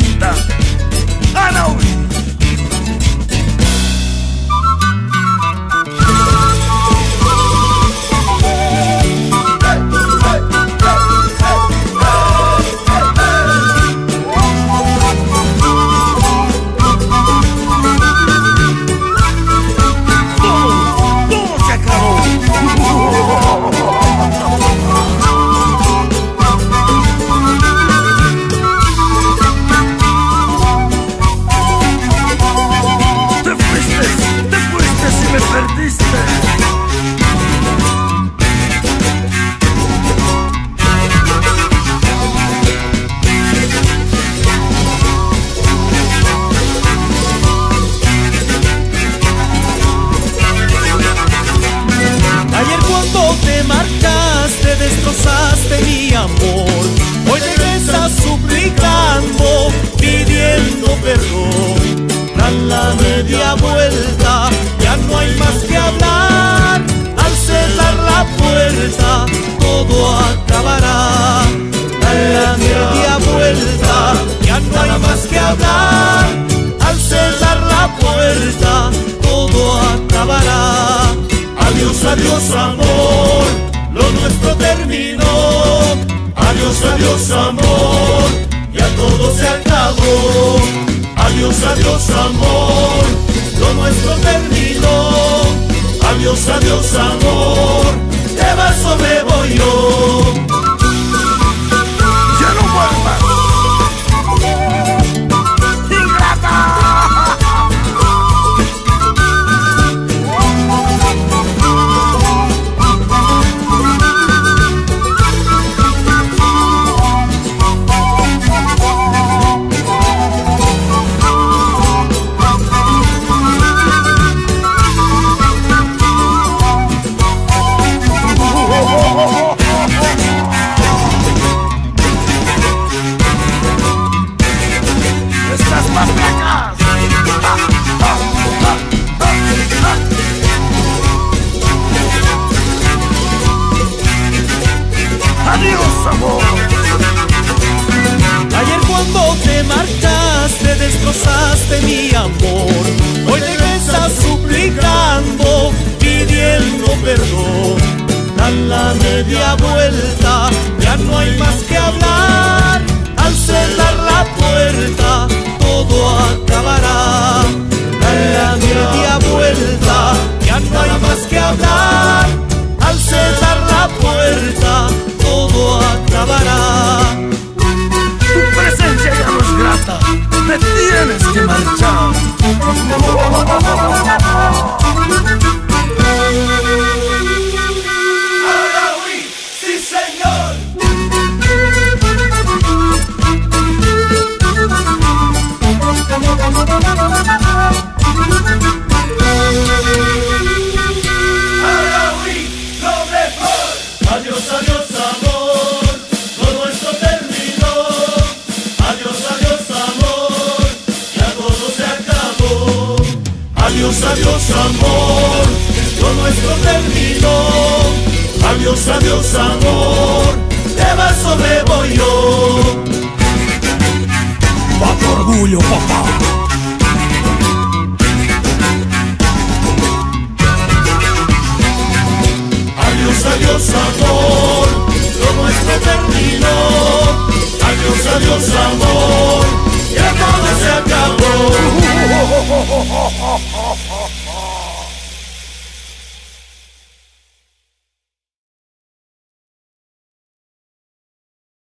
canta Anaui. Destrozaste mi amor, hoy regresas suplicando, pidiendo perdón. Dan la media vuelta, ya no hay más que hablar. Al cerrar la puerta, todo acabará. Dan la media vuelta, ya no hay más que hablar. Al cerrar la puerta, todo acabará. Adiós, adiós, amor, lo nuestro terminó. Adiós, adiós, amor, ya todo se acabó. Adiós, adiós, amor, lo nuestro terminó. Adiós, adiós, amor, te vas o me voy yo. Ya no vuelvas, ingrata. Estas más placas. Adiós, amor. Ayer cuando te marchaste destrozaste mi amor, hoy regresas suplicando, pidiendo perdón. Dan la media vuelta, ya no hay más que hablar. Al cerrar la puerta, todo acabará. Dan la media vuelta, ya no hay más que hablar. Al cerrar la puerta, todo acabará. Tu presencia ya no es grata, te tienes que marchar. Anaui, sí señor. Anaui, lo mejor. Adiós, adiós, amor, lo nuestro terminó. Adiós, adiós, amor, ya todo se acabó. Adiós, adiós, amor, lo nuestro terminó. Adiós, adiós, amor, te vas o me voy yo. Pa' tu orgullo, papá. Adiós, adiós, amor, lo nuestro terminó. Adiós, adiós, amor, ya todo se acabó.